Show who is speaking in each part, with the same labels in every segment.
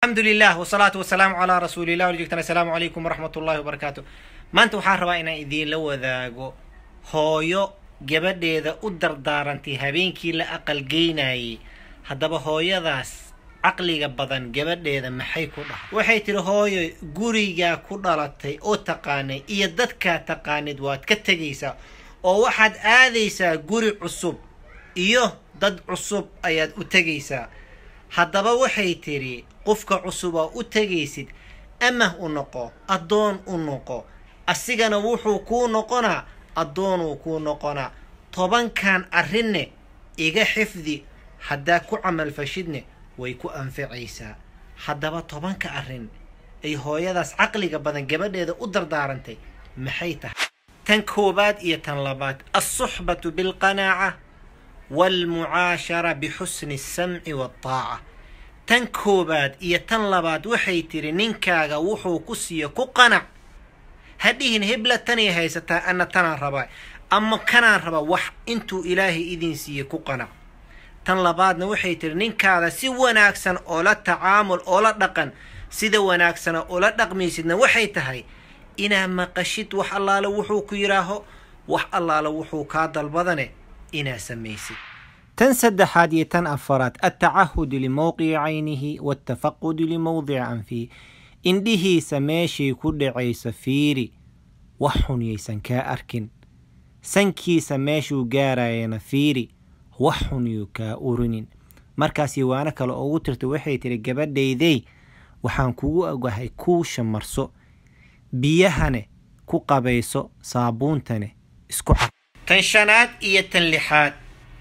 Speaker 1: الحمد لله والصلاة والسلام على رسول الله ورجعتنا. السلام عليكم ورحمة الله وبركاته. ما أنتم حاربا إن إذين لو ذاقو هويو جبدي ذا أدر دارنتي هبينكي لأقل جيناي هدبا هويو ذاس عقلي بدن جبدي ذا محي كلها waxay tiri hooyo guriga ku dhalatay oo taqaanay iyo dadka taqaanid waad ka tagaysaa oo waxaad aadaysaa guri cusub iyo dad cusub ayaad u tagaysaa haddaba waxay tiri qofka cusub oo u tagaysid ama u noqo adoon u noqo asigana wuxuu ku noqonaa adoon uu ku noqonaa tobankan arrinne iga xifdi hadda ku amal fashidne way ku anfacaysaa haddaba tobanka arrin ay hooyadaas caqliga badan gabadheeda u dardaarantay maxay tahay tan koobaad iyo tan labaad as-suhbatu bil qanaa'a wal mu'ashara bi husni as-sam'i wat ta'a tan koobaad iyo tan labaad waxay tiri ninkaaga wuxuu ku siiyo ku qanac hadhihin hebla tani haysataa ana tan raba ama kana raba wax intuu ilaahi idin siiyo ku qanac tan labaadna waxay tiri ninkaada si wanaagsan oo la tacaamul oo la dhaqan sida wanaagsan oo la dhaqmaysidna waxay tahay ina maqashid wax allaala wuxuu ku yiraaho wax allaala wuxuu ka dalbadane ina sameeysid tan saddexaad iyo tan afaraad at-ta'ahud li mawqi'i 'aynihi wat-tafaqud li mawdi'i anfi indihi sameeshi ku dhacaysa fiiri wax xuniyaysan ka arkin sankiisa meeshuu gaarayna fiiri waxun yu ka urinin markaas yaana kale ugu tirto waxay tiri gabadheeday waxaan kugu ogahay ku shamarso biyahane ku qabayso saabuuntane isku tan shanaad iyo tan lixaad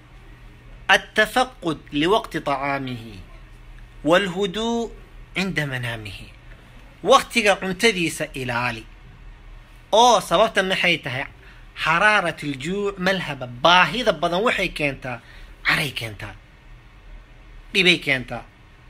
Speaker 1: التفقد لوقت طعامه والهدوء عند منامه وقتك عنتديس إلى علي أو سببت محيتها حرارة الجوع ملهبة باهظة بدن وحي كانتا عري كانتا ديبي كانتا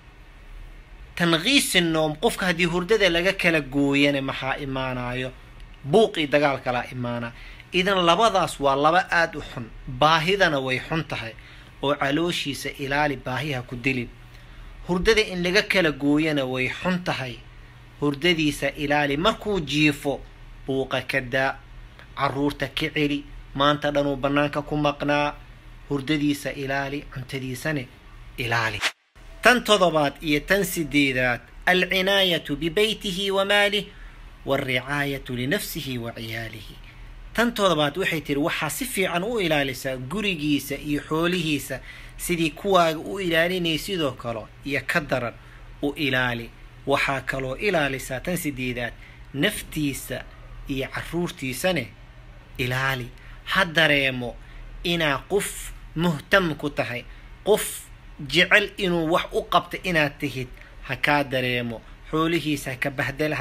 Speaker 1: تنغيس النوم قفك هدي هردده لغا كلا قوياني محا إيمانا بوقي دقال كلا إيمانا إذن لبضاس واللبا آد وحن باهظنا ويحنتها وعلوشيس إلالي باهيها كدلين هردده إن لغا كلا قويانا ويحنتها هردديس إلالي مكو جيفو بوقا كدا عرورتا كعري ما انت دانو بنانكا كمقنا هردديسا إلالي عمتديساني إلالي تنتظبات إيا تنسديدات العناية ببيته وماله والرعاية لنفسه وعياله تنتظبات وحيتر وحا سفي عن او إلاليسا قريقيسا إيا حوليهيسا سيدي كواغ او إلالي نيسيدو كالو إيا كدرر او إلالي وحا كالو إلاليسا تنسديدات نفتيسا إيا عرورتيساني إلالي حدريمو إنا قف مهتم كتهي قف جعل إنو وح أقبت إنا تهيد هكا دريمو حوله هكا بهدل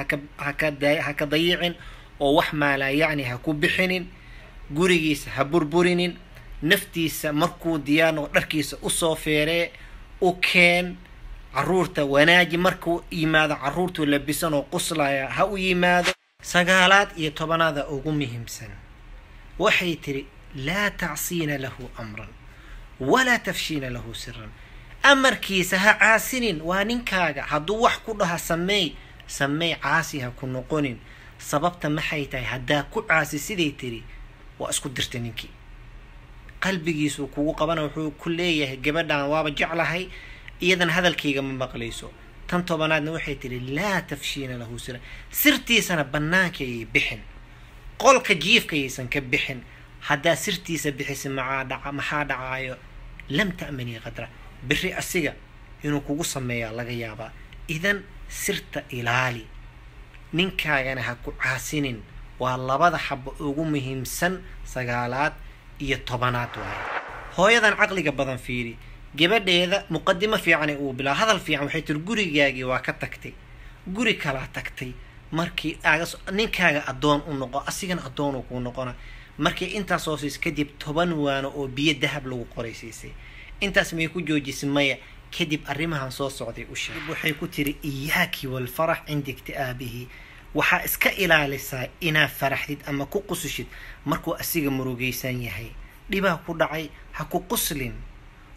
Speaker 1: هكا ضيعن ووح ما لا يعني هكو بحنين قريقيس هبربرين نفتيس مركو ديانو ركيس أصوفيري وكان عرورتا وناجي مركو إيماذا عرورتو لبسانو قصلايا هاو إيماذا سقالات يتبناذا أغمهم سن waxay tiri لا تعصين له أمرا ولا تفشين له سرا أمركيسا ها عاسنين وانينكاغا هدو wax ku dhaha sameey caasiha ku noqonin sababta maxay tahay hadaa ku caasi sidii tiri waa isku dirtay ninkii qalbigiisu kugu qabana wuxuu ku leeyahay gabadhan waaba jeclahay iyadan hadalkayga ma maqlayso tan tobanaadna waxay tiri لا تفشين له سرا sirtiisana bannaankay bixin qolka jiifkaysan ka bixin hadaa sirtiisa bixis maxaa dhacaayo lam ta'mani qadra biri asiga inuu kugu sameeyaa laga yaabaa idan sirta ilaali ninkaagana ha ku caasinin waa labada xabo ugu muhiimsan sagaalaad iyo tobanaad waay hooyadan caqliga badan fiiri gabadheeda muqaddimo fiican uu bilaa hadal fiican waxay tir gurigaagii waa ka tagtay guri kala tagtay markii ninkaaga adoon u noqo asigana adoon uu ku noqona markii intaas oo kadib 10 waano oo biyo dahab lagu qoraysiisay intaas may ku joojisay maya kadib arrimahan soo socday u sheeg waxay ku tiri iyaaki wal farah inda iktaabihi waxa iska ilaalisaa ina faraxdid ama ku qusushid markuu asiga murugaysan yahay dhibaa ku dhacay ha ku quslin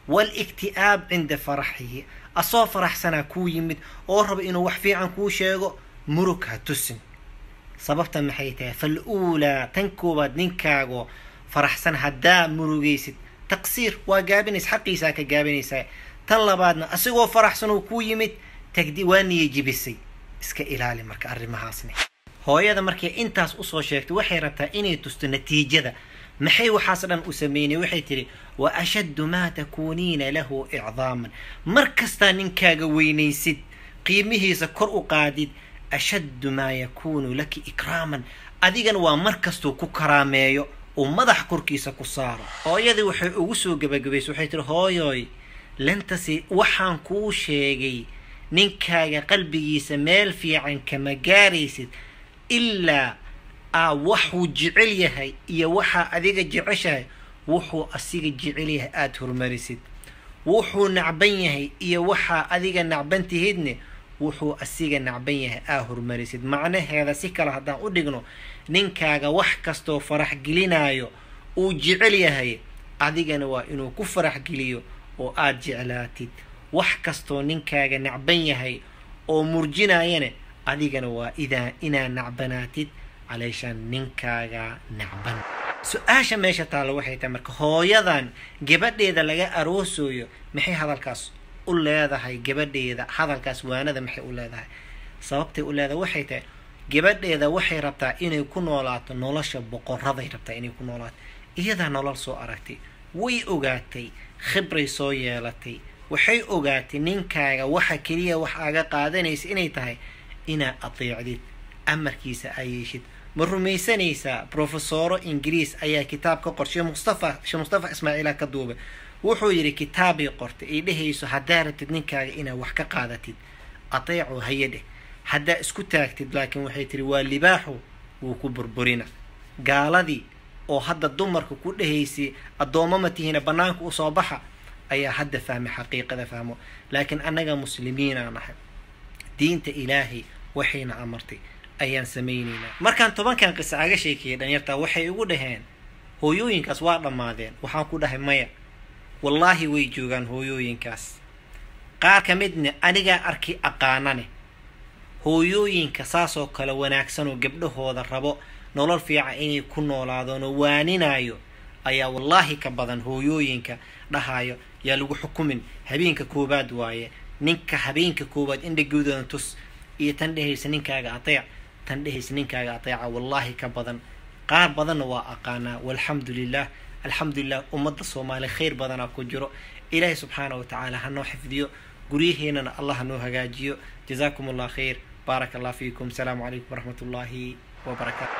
Speaker 1: والاكتئاب عند فرحه أصو فرح سنة كو يمد أو رب إنه وحفي عن كو شيغو مركها تسن sababta maxay tahay fal'uula tan koobaad ninkaago faraxsan haddaa murugaysid taqsiir waa gaabinays xaqiisa ka gaabinaysaa tan labaadna asigoo faraxsan oo ku yimid tagdi waa niye jibisay iska ilaali marka arrimahaasni hooyada markay intaas u soo sheegtay waxay rabtaa inay tusto natiijada maxay waxaas dhan u sameeyay waxay tiri wa ashaddu ma takunina lahu i'daaman markasta ninkaaga weynaysid qiimihiisa kor u qaadid أشد ما يكون لك إكراما أديغن ومركزتو كراميو ومدح كركيسا كسارة هويدي وحي أغسو قبقبيس وحي ترى هويوي لن تسي وحان كو شيغي ننكايا قلبي سميل في عن كما قاريسد إلا وحو جعليها إيا وحا أديغ جعشها وحو أسيغ جعليها آتهر مريسد وحو نعبنيها إيا وحا أديغ نعبنتي هدني wuxuu asiga nacban yahay hormarisid macnaheeda si kala hadaan u dhigno ninkaaga wax kasto farax gelinayo uu jecel yahay adigana waa inuu ku farax geliyo oo aad jeclaatid wax kasto ninkaaga nacban yahay oo murjinayana adigana waa ina nacbanaatid علشان ninkaaga nacban su'aasha meesha taalo waxay tahay marka hooyadan gabadheeda laga aroosayo maxay hadalkaas u leedahay gabadheeda hadalkaas waanada maxay u leedahay sababtay u leedahay waxay tahay gabadheeda waxay rabtaa inay ku noolaato nolosha boqoraday rabtaa inay ku noolaato iyada nolol soo aragtay way ogaatay khibray soo yeelatay waxay ogaatay ninkaaga waxa kaliya wax aga qaadanaysa inay tahay ina ateecdid amarkiisa ayishid ma rumaysanaysa professor ingiriis ayaa kitaab ka qorshay Mustafa Ismaaciil ka duubay wuxuu yiri kitaabi qortay ee dhehayso hadaa rabtid ninkaaga ina wax ka qaadatid ateeco hayade hadaa isku taagtid laakiin waxay tiri waa libaaxu uu ku burburina gaaladii oo hadda dumarku ku dhahaysay adoomama tihiina banaanka u soo baxa ayaa hadda fahmay xaqiiqada fahmo laakiin anaga muslimiin aan nahay diinta ilaahi waxayna amartay ayaan sameeynayna markaan tobankan qisa aga sheekay dhanyarta waxay ugu dhaheen hooyooyinkaas waa dhamaadeen waxaan ku dhahay maya wallahi way joogan hooyooyinkaas qaar ka midna aniga arki aqaanane hooyooyinka saasoo kala wanaagsan oo gabdhahooda rabo nolol fiican inay ku noolaadaan oo waaninayo ayaa wallahi ka badan hooyooyinka dhahayo yaa lagu xukumin habeenka koobaad waaye ninka habeenka koobaad indhagoodan tus iyo tan dhehaysa ninkaaga ateec tan dhehaysa ninkaaga ateeca wallahi ka badan qaar badan waa aqaana walhamdulillah alhamdulillah ummadda Soomaali khayr badan ku jiro ilaahay subhanahu wa ta'ala hano xifdiyo guriyaheenana allah noo hagaajiyo jazakumullahu khayr barakallahu fiikum assalamu alaykum wa rahmatullahi wa barakatuh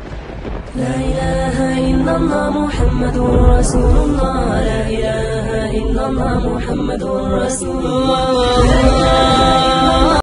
Speaker 2: لا إله إلا الله محمد رسول الله لا إله إلا الله محمد رسول الله